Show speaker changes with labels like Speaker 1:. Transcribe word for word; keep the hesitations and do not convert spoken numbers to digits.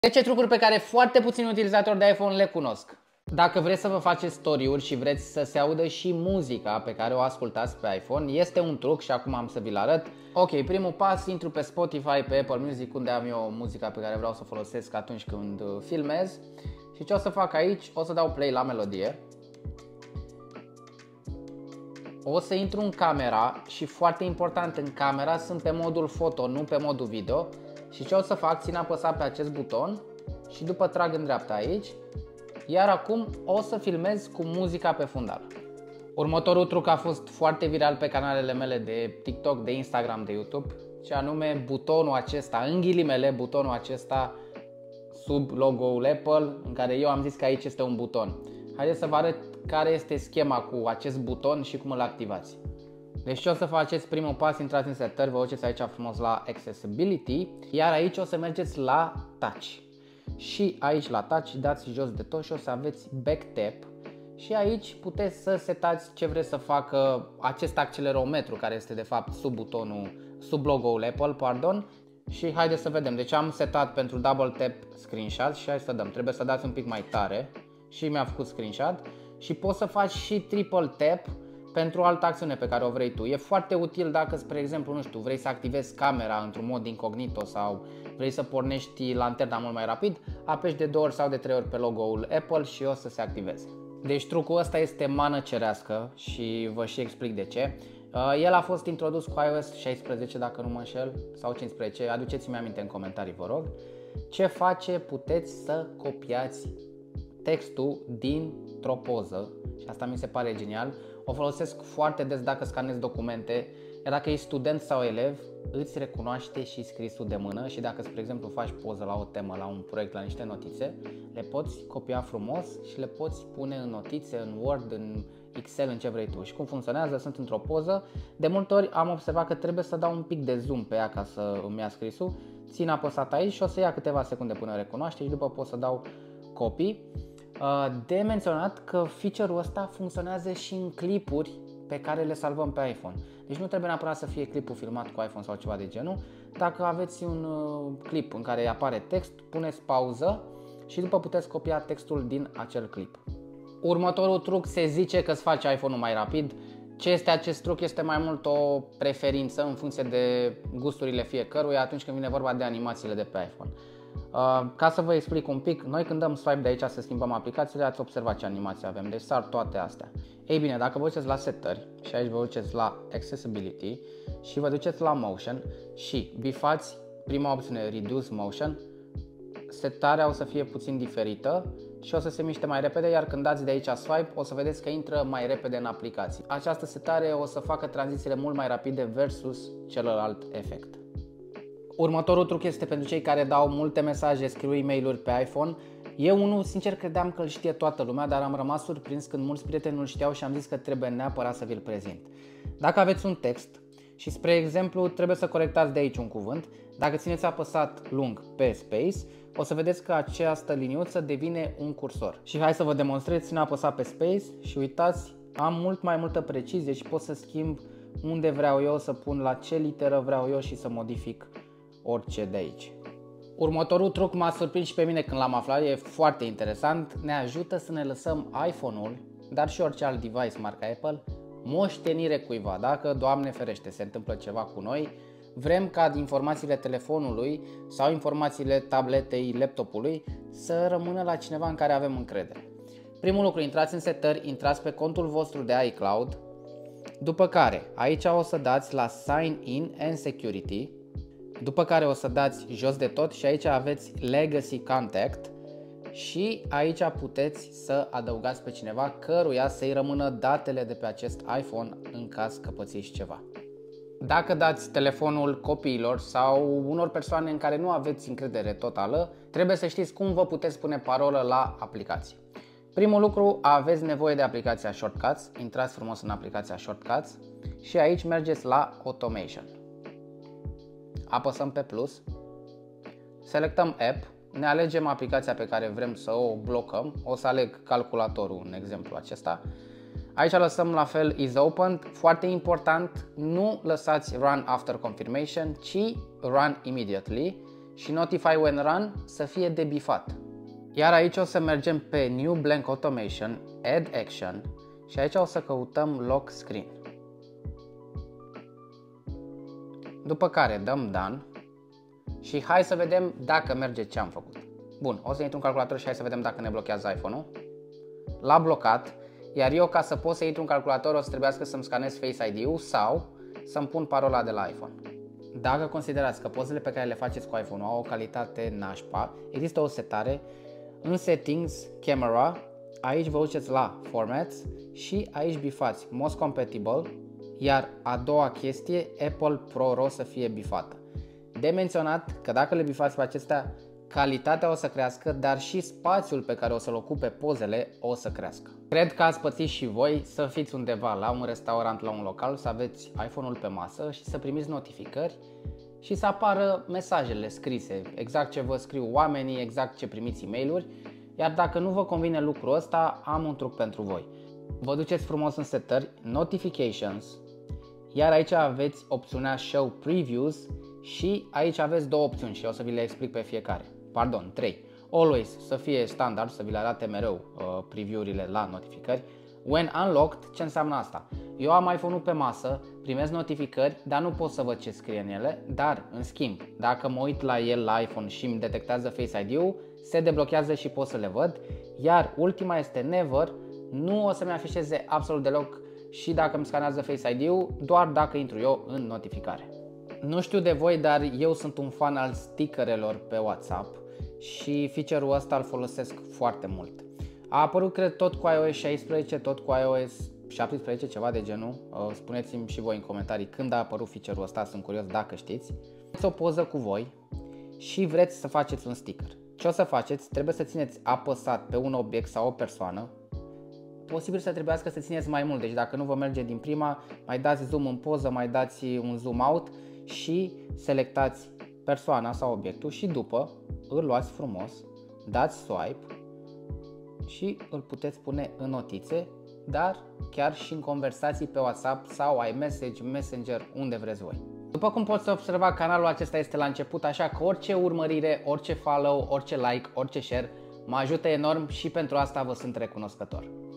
Speaker 1: zece trucuri pe care foarte puțini utilizatori de iPhone le cunosc. Dacă vreți să vă faceți story-uri și vreți să se audă și muzica pe care o ascultați pe iPhone, este un truc și acum am să vi-l arăt. Ok, primul pas, intru pe Spotify, pe Apple Music, unde am eu muzica pe care vreau să o folosesc atunci când filmez. Și ce o să fac aici? O să dau play la melodie. O să intru în camera și, foarte important, în camera sunt pe modul foto, nu pe modul video. Și ce o să fac? Țin apăsat pe acest buton și după trag în dreapta aici. Iar acum o să filmez cu muzica pe fundal. Următorul truc a fost foarte viral pe canalele mele de TikTok, de Instagram, de YouTube, și anume butonul acesta, în ghilimele, butonul acesta sub logo-ul Apple, în care eu am zis că aici este un buton. Haideți să vă arăt care este schema cu acest buton și cum îl activați. Deci ce o să faceți? Primul pas, intrați în setări, vă duceți aici frumos la Accessibility, iar aici o să mergeți la Touch. Și aici la Touch dați jos de tot și o să aveți Back Tap. Și aici puteți să setați ce vreți să facă acest accelerometru, care este de fapt sub butonul, sub logo-ul Apple, pardon. Și haideți să vedem. Deci am setat pentru Double Tap Screenshot și hai să dăm. Trebuie să dați un pic mai tare și mi-a făcut screenshot. Și poți să faci și Triple Tap pentru altă acțiune pe care o vrei tu. E foarte util dacă, spre exemplu, nu știu, vrei să activezi camera într-un mod incognito sau vrei să pornești lanterna mult mai rapid, apeși de două ori sau de trei ori pe logo-ul Apple și o să se activeze. Deci trucul ăsta este mană cerească și vă și explic de ce. El a fost introdus cu iOS șaisprezece, dacă nu mă înșel, sau cincisprezece, aduceți-mi aminte în comentarii, vă rog. Ce face? Puteți să copiați textul dintr-o poză și asta mi se pare genial. O folosesc foarte des dacă scanezi documente, iar dacă ești student sau elev, îți recunoaște și scrisul de mână și dacă, spre exemplu, faci poză la o temă, la un proiect, la niște notițe, le poți copia frumos și le poți pune în notițe, în Word, în Excel, în ce vrei tu. Și cum funcționează? Sunt într-o poză. De multe ori am observat că trebuie să dau un pic de zoom pe ea ca să îmi ia scrisul. Țin apăsat aici și o să ia câteva secunde până recunoaște și după pot să dau copy. De menționat că feature-ul ăsta funcționează și în clipuri pe care le salvăm pe iPhone. Deci nu trebuie neapărat să fie clipul filmat cu iPhone sau ceva de genul. Dacă aveți un clip în care apare text, puneți pauză și după puteți copia textul din acel clip. Următorul truc se zice că îți face iPhone-ul mai rapid. Ce este acest truc? Este mai mult o preferință în funcție de gusturile fiecăruia atunci când vine vorba de animațiile de pe iPhone. Uh, ca să vă explic un pic, noi când dăm swipe de aici să schimbăm aplicațiile, ați observat ce animații avem, deci sar toate astea. Ei bine, dacă vă duceți la setări și aici vă duceți la Accessibility și vă duceți la Motion și bifați prima opțiune Reduce Motion, setarea o să fie puțin diferită și o să se miște mai repede, iar când dați de aici swipe o să vedeți că intră mai repede în aplicații. Această setare o să facă tranzițiile mult mai rapide versus celălalt efect. Următorul truc este pentru cei care dau multe mesaje, scriu e-mail-uri pe iPhone. Eu unul, sincer, credeam că îl știe toată lumea, dar am rămas surprins când mulți prieteni nu-l știau și am zis că trebuie neapărat să vi-l prezint. Dacă aveți un text și, spre exemplu, trebuie să corectați de aici un cuvânt, dacă țineți apăsat lung pe space, o să vedeți că această liniuță devine un cursor. Și hai să vă demonstrez, țin apăsat pe space și uitați, am mult mai multă precizie și pot să schimb unde vreau eu, să pun la ce literă vreau eu și să modific orice de aici. Următorul truc m-a surprins și pe mine când l-am aflat, e foarte interesant. Ne ajută să ne lăsăm iPhone-ul, dar și orice alt device marca Apple, moștenire cuiva. Dacă, Doamne ferește, se întâmplă ceva cu noi, vrem ca informațiile telefonului sau informațiile tabletei, laptopului să rămână la cineva în care avem încredere. Primul lucru, intrați în setări, intrați pe contul vostru de iCloud, după care aici o să dați la Sign In and Security. După care o să dați jos de tot și aici aveți Legacy Contact și aici puteți să adăugați pe cineva căruia să-i rămână datele de pe acest iPhone în caz că pățiți ceva. Dacă dați telefonul copiilor sau unor persoane în care nu aveți încredere totală, trebuie să știți cum vă puteți pune parolă la aplicație. Primul lucru, aveți nevoie de aplicația Shortcuts, intrați frumos în aplicația Shortcuts și aici mergeți la Automation. Apăsăm pe plus, selectăm App, ne alegem aplicația pe care vrem să o blocăm, o să aleg calculatorul în exemplu acesta. Aici lăsăm la fel is opened, foarte important, nu lăsați run after confirmation, ci run immediately și Notify when run să fie debifat. Iar aici o să mergem pe New Blank Automation, Add Action și aici o să căutăm Lock Screen. După care dăm Done și hai să vedem dacă merge ce am făcut. Bun, o să intru în calculator și hai să vedem dacă ne blochează iPhone-ul. L-a blocat, iar eu ca să pot să intru în calculator o să trebuiască să-mi scanez Face I D-ul sau să-mi pun parola de la iPhone. Dacă considerați că pozele pe care le faceți cu iPhone-ul au o calitate nașpa, există o setare în Settings, Camera, aici vă duceți la Formats și aici bifați Most Compatible, iar a doua chestie, Apple Pro RAW să fie bifată. De menționat că dacă le bifați pe acestea, calitatea o să crească, dar și spațiul pe care o să-l ocupe pozele o să crească. Cred că ați pățit și voi să fiți undeva la un restaurant, la un local, să aveți iPhone-ul pe masă și să primiți notificări și să apară mesajele scrise, exact ce vă scriu oamenii, exact ce primiți e-mail-uri, iar dacă nu vă convine lucrul ăsta, am un truc pentru voi. Vă duceți frumos în setări, Notifications, iar aici aveți opțiunea Show Previews și aici aveți două opțiuni și o să vi le explic pe fiecare. Pardon, trei. Always să fie standard, să vi le arate mereu uh, preview-urile la notificări. When unlocked, ce înseamnă asta? Eu am iPhone-ul pe masă, primesc notificări, dar nu pot să văd ce scrie în ele, dar în schimb, dacă mă uit la el la iPhone și îmi detectează Face I D-ul, se deblochează și pot să le văd. Iar ultima este Never, nu o să-mi afișeze absolut deloc și dacă îmi scanează Face I D-ul, doar dacă intru eu în notificare. Nu știu de voi, dar eu sunt un fan al stickerelor pe WhatsApp și feature-ul ăsta îl folosesc foarte mult. A apărut, cred, tot cu iOS șaisprezece, tot cu iOS șaptesprezece, ceva de genul. Spuneți-mi și voi în comentarii când a apărut feature-ul ăsta, sunt curios dacă știți. Vreți o poză cu voi și vreți să faceți un sticker. Ce o să faceți? Trebuie să țineți apăsat pe un obiect sau o persoană. Posibil să trebuiască să țineți mai mult, deci dacă nu vă merge din prima, mai dați zoom în poză, mai dați un zoom out și selectați persoana sau obiectul și după îl luați frumos, dați swipe și îl puteți pune în notițe, dar chiar și în conversații pe WhatsApp sau iMessage, Messenger, unde vreți voi. După cum poți observa, canalul acesta este la început, așa că orice urmărire, orice follow, orice like, orice share mă ajută enorm și pentru asta vă sunt recunoscător.